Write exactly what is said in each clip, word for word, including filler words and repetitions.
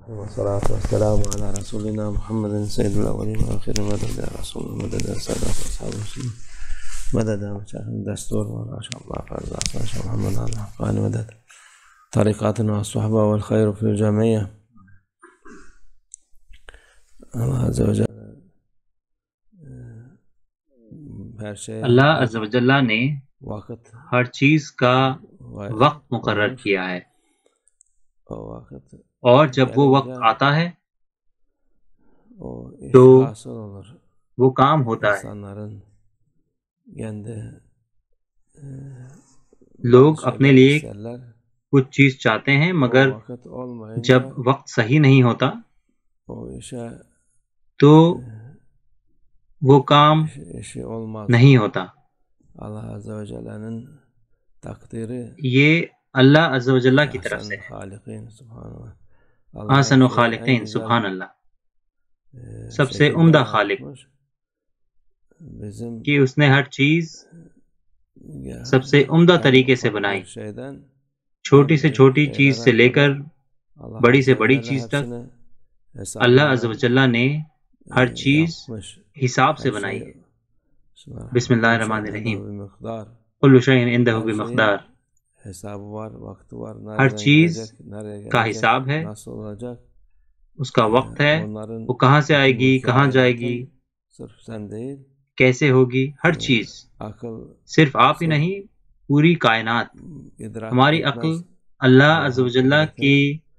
والصلاة والسلام على رسولنا محمد سيد الأولين والآخرين مدد يا رسول مدد يا سادات أصحاب رسول مدد يا مشايخ الدستور وما شاء الله فارز عصا شيخ محمد على الحقاني مدد طريقاتنا والصحبة والخير في الجمعية. اللہ عز و جل اللہ عز و جل نے وقت ہر چیز کا وقت مقرر کیا ہے، اور جب وہ وقت آتا ہے تو وہ کام ہوتا ہے۔ لوگ اپنے لیے کچھ چیز چاہتے ہیں، مگر جب وقت صحیح نہیں ہوتا تو وہ کام نہیں ہوتا۔ یہ اللہ عز و جل کی طرف سے ہے۔ احسن خالقین، سبحان اللہ، سب سے عمدہ خالق، کہ اس نے ہر چیز سب سے عمدہ طریقے سے بنائی، چھوٹی سے چھوٹی چیز سے لے کر بڑی سے بڑی چیز تک۔ اللہ عز و جل نے ہر چیز حساب سے بنائی ہے۔ بسم اللہ الرحمن الرحیم، کل شیء عنده بمقدار۔ ہر چیز کا حساب ہے، اس کا وقت ہے، وہ کہاں سے آئے گی، کہاں جائے گی، کیسے ہوگی، ہر چیز۔ صرف آپ ہی نہیں، پوری کائنات۔ ہماری عقل اللہ عز و جل کی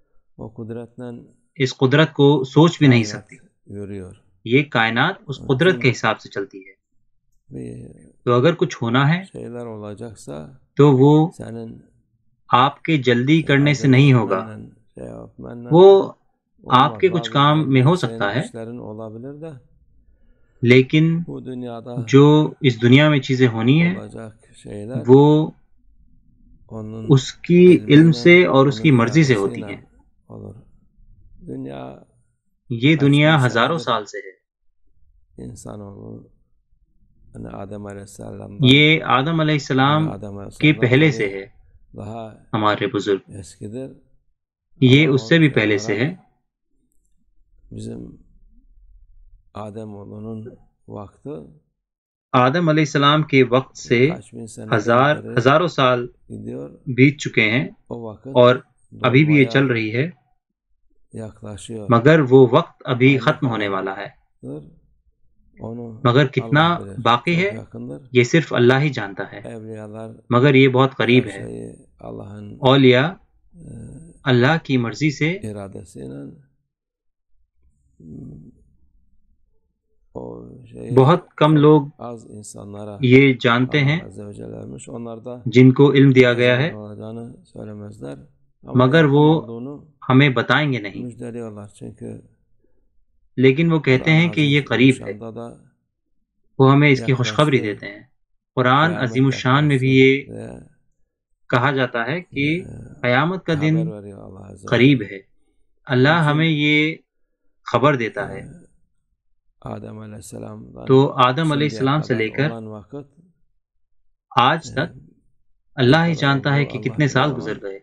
اس قدرت کو سوچ بھی نہیں سکتی۔ یہ کائنات اس قدرت کے حساب سے چلتی ہے۔ تو اگر کچھ ہونا ہے تو وہ آپ کے جلدی کرنے سے نہیں ہوگا، وہ آپ کے کچھ کام میں ہو سکتا ہے، لیکن جو اس دنیا میں چیزیں ہونی ہیں وہ اس کی علم سے اور اس کی مرضی سے ہوتی ہیں۔ یہ دنیا ہزاروں سال سے ہے۔ یہ آدم علیہ السلام کے پہلے سے ہے، ہمارے بزرگ، یہ اس سے بھی پہلے سے ہے۔ آدم علیہ السلام کے وقت سے ہزار ہزاروں سال بیت چکے ہیں، اور ابھی بھی یہ چل رہی ہے، مگر وہ وقت ابھی ختم ہونے والا ہے۔ مگر کتنا باقی ہے یہ صرف اللہ ہی جانتا ہے، مگر یہ بہت قریب ہے۔ اولیاء اللہ کی مرضی سے بہت کم لوگ یہ جانتے ہیں جن کو علم دیا گیا ہے، مگر وہ ہمیں بتائیں گے نہیں، لیکن وہ کہتے ہیں کہ یہ قریب ہے، وہ ہمیں اس کی خوشخبری دیتے ہیں۔ قرآن عظیم الشان میں بھی یہ کہا جاتا ہے کہ قیامت کا دن قریب ہے۔ اللہ ہمیں یہ خبر دیتا ہے۔ تو آدم علیہ السلام سے لے کر آج تک اللہ ہی جانتا ہے کہ کتنے سال گزر گئے،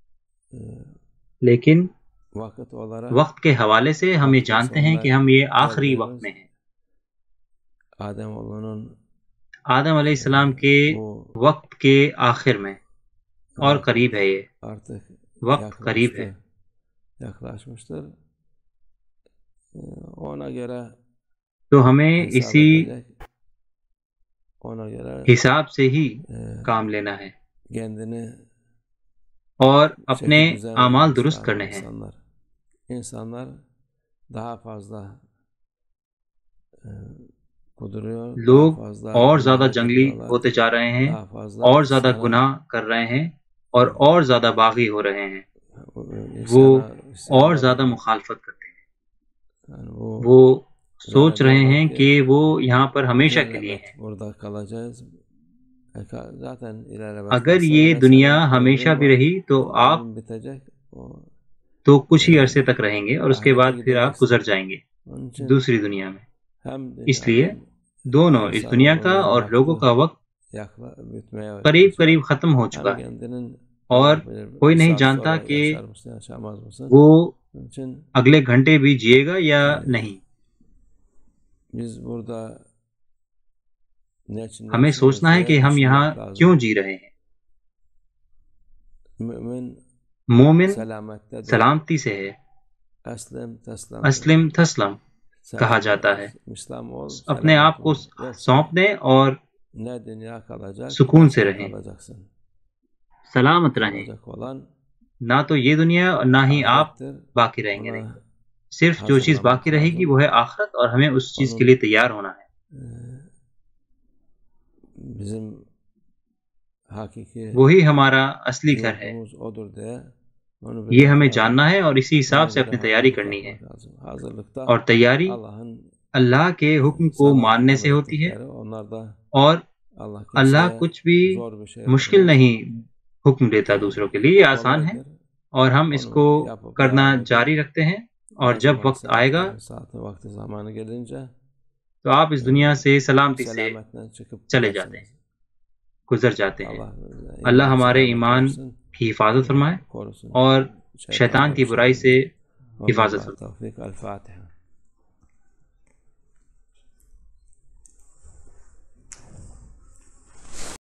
لیکن وقت کے حوالے سے ہم یہ جانتے ہیں کہ ہم یہ آخری وقت میں ہیں۔ آدم علیہ السلام کے وقت کے آخر میں، اور قریب ہے، یہ وقت قریب ہے۔ تو ہمیں اسی حساب سے ہی کام لینا ہے اور اپنے اعمال درست کرنے ہیں۔ لوگ اور زیادہ جنگلی ہوتے جا رہے ہیں، اور زیادہ گناہ کر رہے ہیں، اور اور زیادہ باغی ہو رہے ہیں، وہ اور زیادہ مخالفت کرتے ہیں، وہ سوچ رہے ہیں کہ وہ یہاں پر ہمیشہ کے لیے ہیں۔ اگر یہ دنیا ہمیشہ بھی رہی تو آپ تو کچھ ہی عرصے تک رہیں گے، اور اس کے بعد پھر آپ گزر جائیں گے دوسری دنیا میں۔ اس لیے دونوں، اس دنیا کا اور لوگوں کا وقت قریب قریب ختم ہو چکا ہے، اور کوئی نہیں جانتا کہ وہ اگلے گھنٹے بھی جیے گا یا نہیں. ہمیں سوچنا ہے کہ ہم یہاں کیوں جی رہے ہیں. مومن سلامتی سے ہے. اسلم تسلم کہا جاتا ہے. اپنے آپ کو سونپ دیں اور سکون سے رہیں، سلامت رہیں. نہ تو یہ دنیا اور نہ ہی آپ باقی رہیں گے. صرف جو چیز باقی رہے گی وہ ہے آخرت، اور ہمیں اس چیز کے لیے تیار ہونا ہے. وہی ہمارا اصلی گھر ہے. یہ ہمیں جاننا ہے اور اسی حساب سے اپنی تیاری کرنی ہے. اور تیاری اللہ کے حکم کو ماننے سے ہوتی ہے، اور اللہ کچھ بھی مشکل نہیں حکم دیتا دوسروں کے لیے. یہ آسان ہے اور ہم اس کو کرنا جاری رکھتے ہیں. اور جب وقت آئے گا تو آپ اس دنیا سے سلامتی سے چلے جاتے ہیں، گزر جاتے ہیں. اللہ ہمارے ایمان کی حفاظت فرمائے اور شیطان کی برائی سے حفاظت فرمائے.